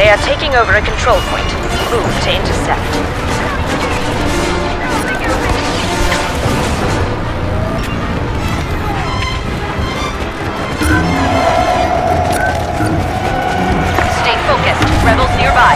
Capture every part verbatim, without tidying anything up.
They are taking over a control point. Move to intercept. Stay focused. Rebels nearby.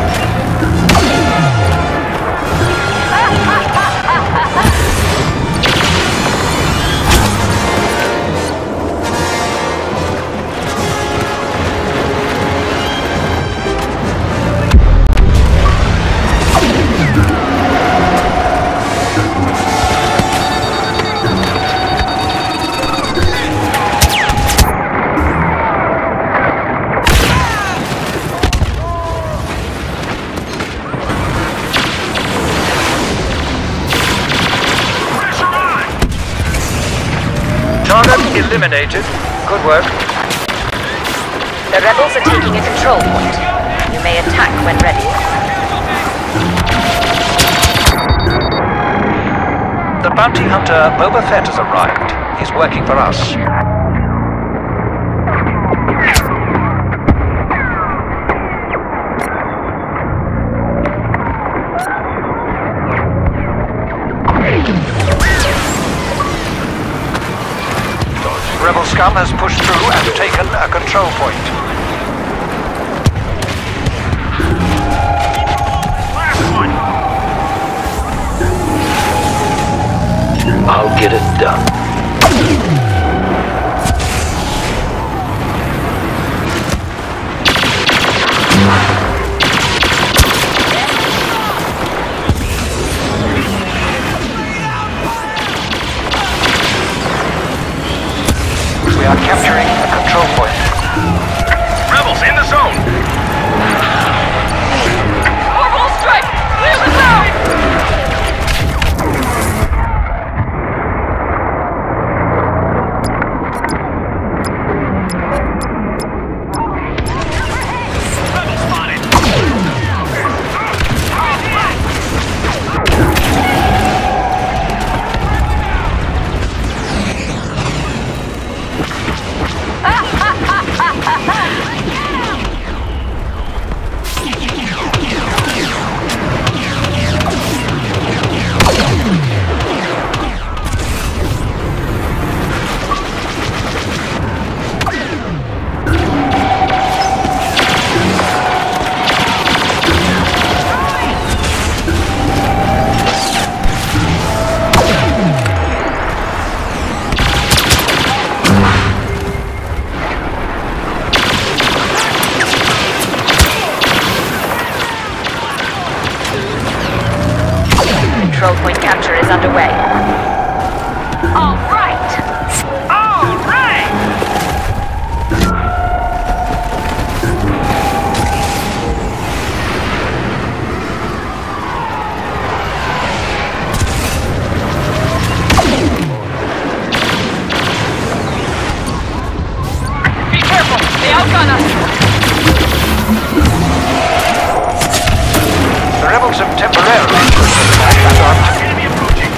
Eliminated. Good work. The rebels are taking a control point. You may attack when ready. The bounty hunter Boba Fett has arrived. He's working for us. Rebel scum has pushed through and taken a control point. I'll get it done. We are capturing a control point. Rebels in the zone! Orbital strike! Clear the zone! Rebel spotted! Control point capture is underway. All right! All right! Be careful! They outgun us! The rebels have temporarily pushed us back and on. Enemy approaching!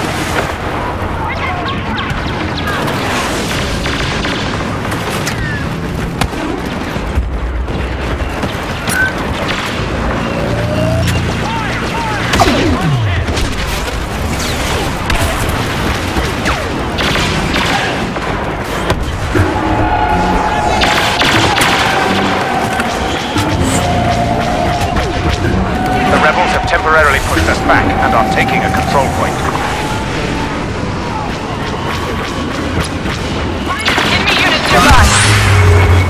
The rebels have temporarily pushed us back and are taking a control point. Enemy units nearby!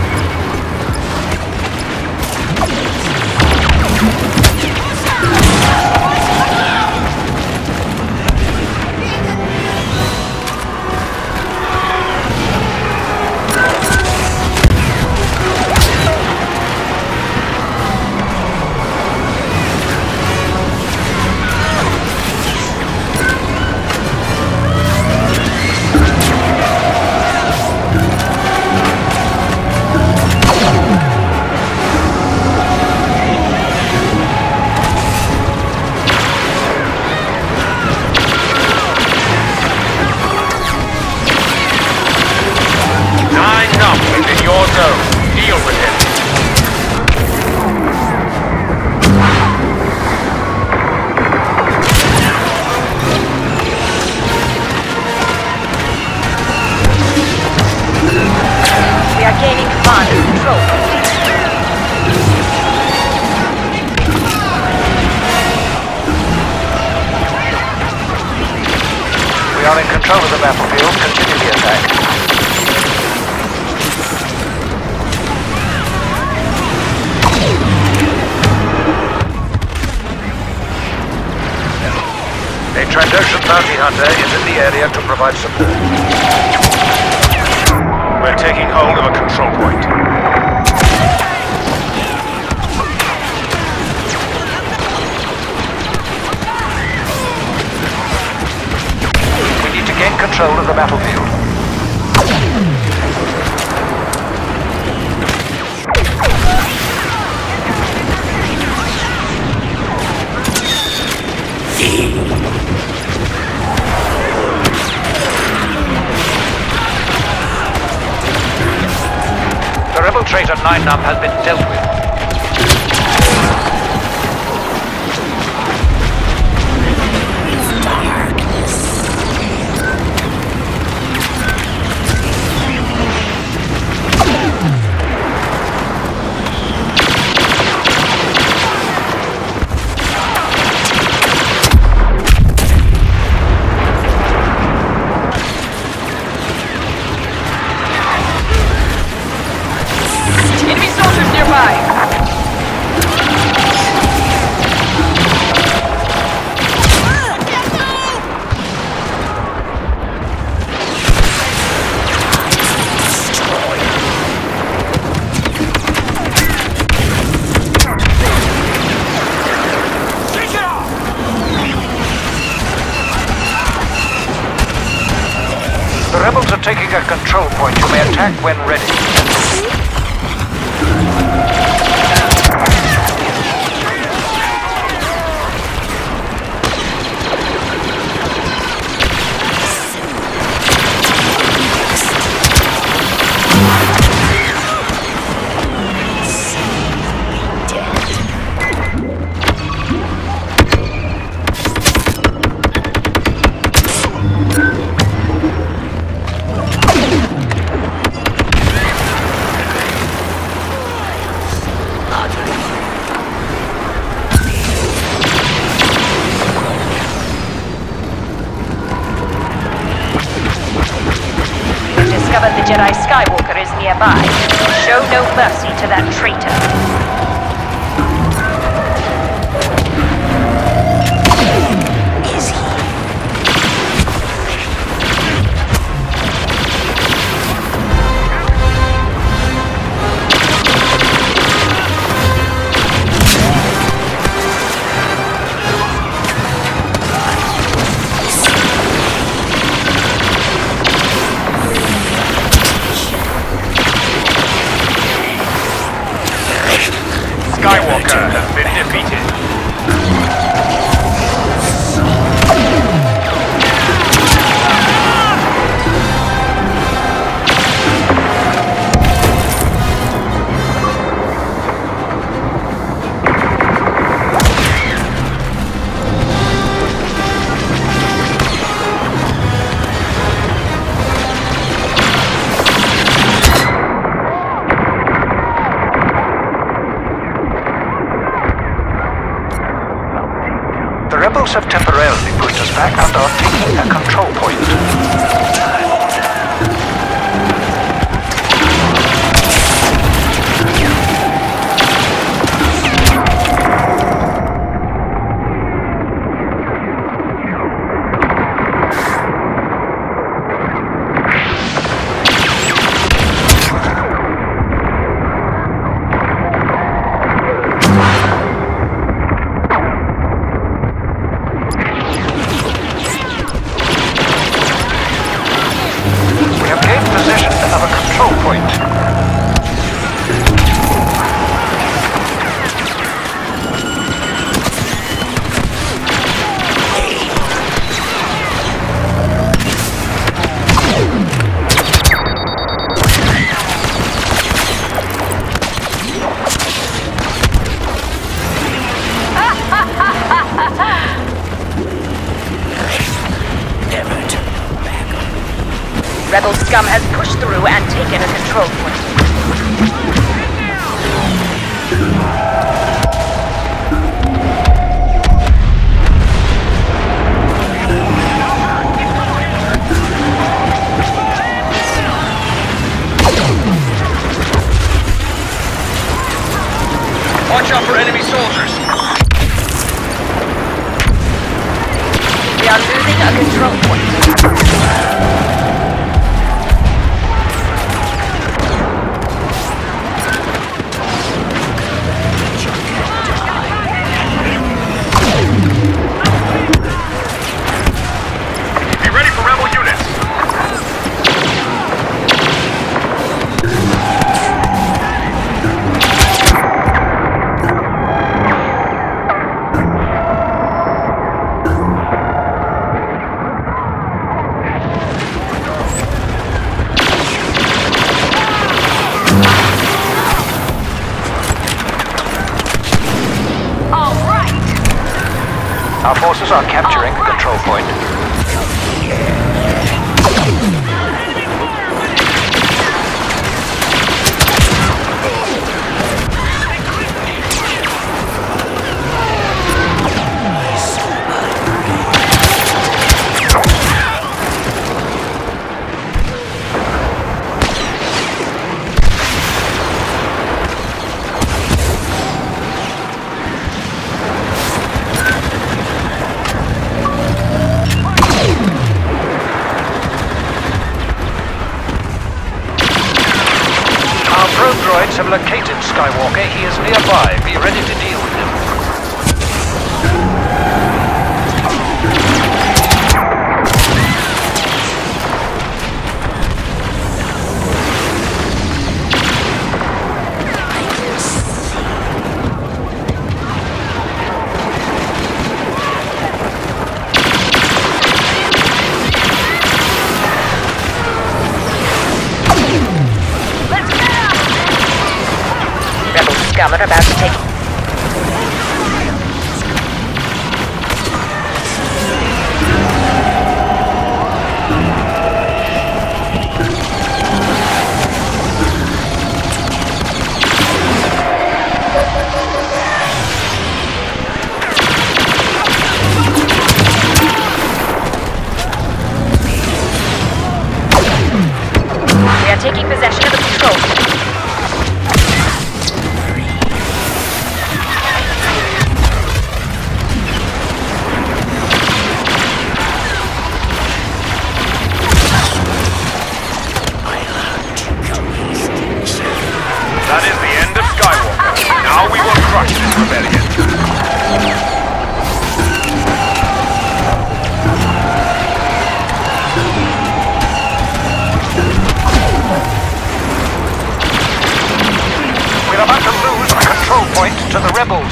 control of the battlefield, continue the attack. A Trandoshan bounty hunter is in the area to provide support. We're taking hold of a control point. We need to gain control of the battlefield. The rebel traitor nine num has been dealt with. The rebels are taking a control point. You may attack when ready. Discovered the Jedi Skywalker is nearby. Show no mercy to that traitor. Is he? Skywalker has been defeated. The rebels have temporarily pushed us back and are taking a control point. Rebel scum has pushed through and taken a control point. soldiers. We are losing a control point. Be ready for rebel units. Our forces are capturing the control point. Probe droids have located Skywalker. He is nearby. Be ready to deal with him. Scum are about to take... We are taking possession of the control point. That is the end of Skywalker. Now we will crush this rebellion. We're about to lose the control point to the rebels.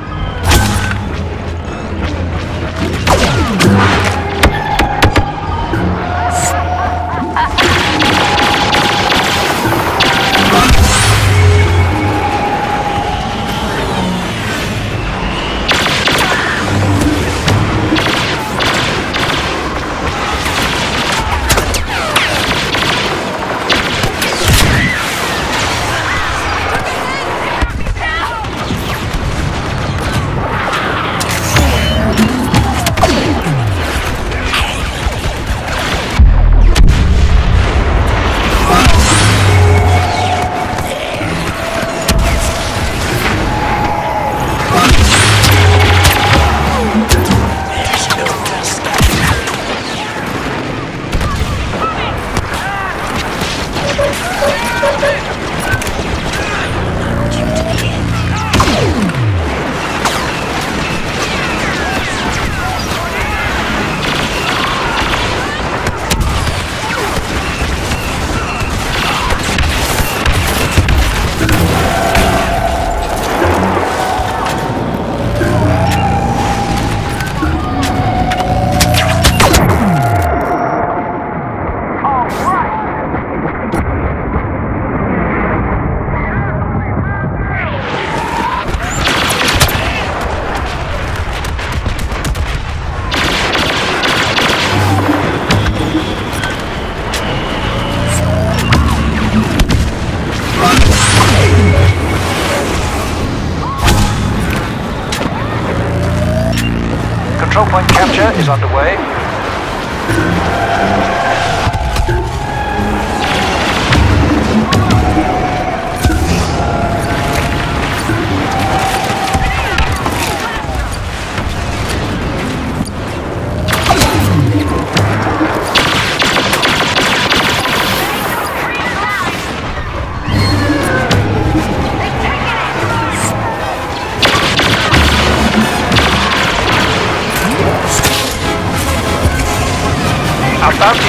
Control point capture is underway.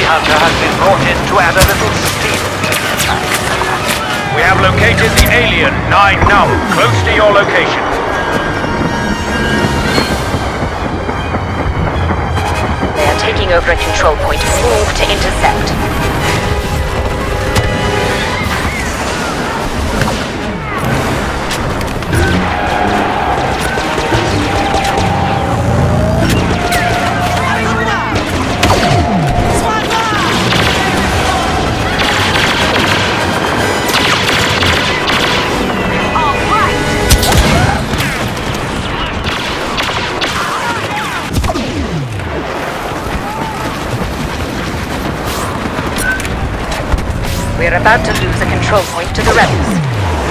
hunter has been brought in to add a little steam to the attack. We have located the alien nine num, close to your location. They are taking over a control point. Move to intercept. We're about to lose a control point to the rebels.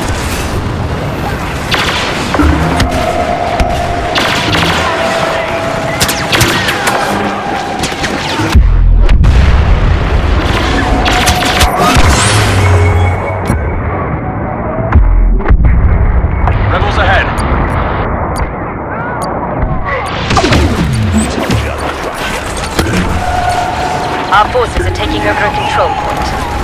Rebels ahead. Our forces are taking over a control point.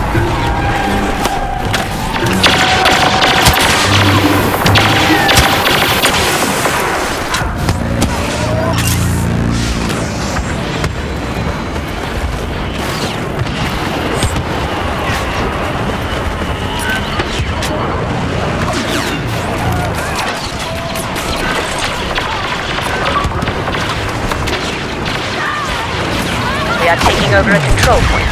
We are taking over a control point.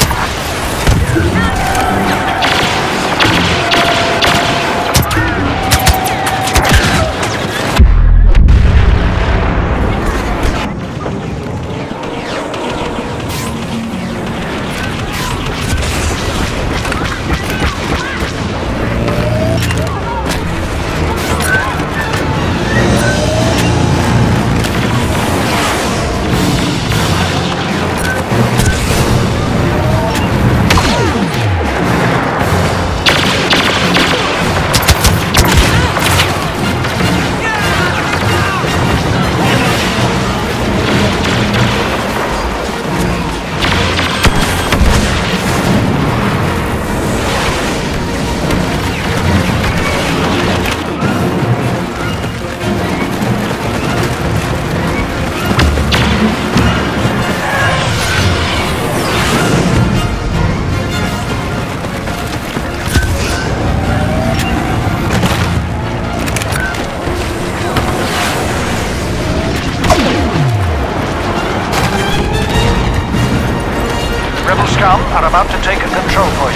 Rebel scum are about to take a control point.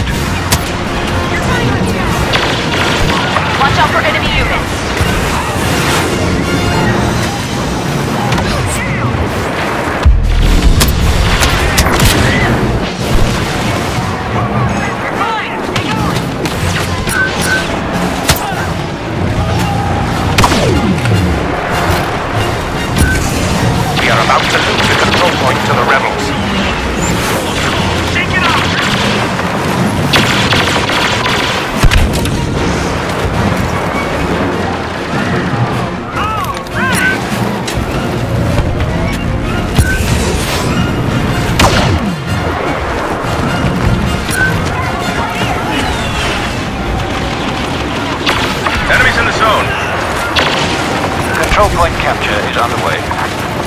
Watch out for enemy units. We are about to lose the control point to the rebels. Enemies in the zone. Control point capture is underway.